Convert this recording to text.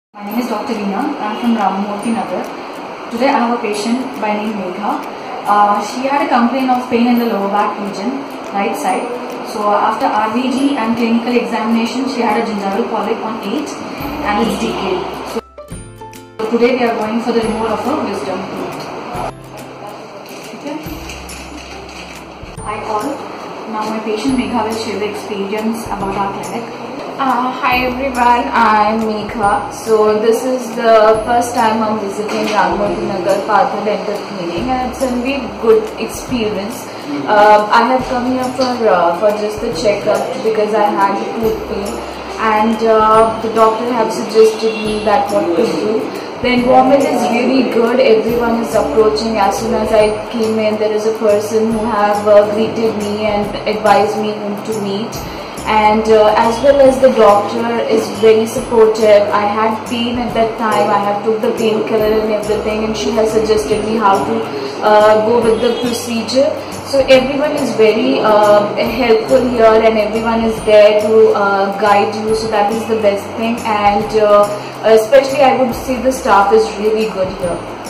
My name is Dr. Reena. I am from Ramamurthy Nagar. Today I have a patient by name Megha. She had a complaint of pain in the lower back region, right side. So after RVG and clinical examination, she had a gingival polyp on 8 and it's decayed. So today we are going for the removal of her wisdom tooth. Okay. Hi all. Now my patient Megha will share the experience about our clinic. Hi everyone, I'm Megha. So this is the first time I'm visiting Ramamurthy Nagar Partha Dental Clinic, and it's a very good experience. I have come here for just the checkup because I had tooth pain, and the doctor have suggested me that what to do. The environment is really good. Everyone is approaching. As soon as I came in, there is a person who have greeted me and advised me whom to meet. And as well as the doctor is very supportive. I had pain at that time. I have took the painkiller and everything, and she has suggested me how to go with the procedure. So everyone is very helpful here, and everyone is there to guide you. So that is the best thing, and especially I would say the staff is really good here.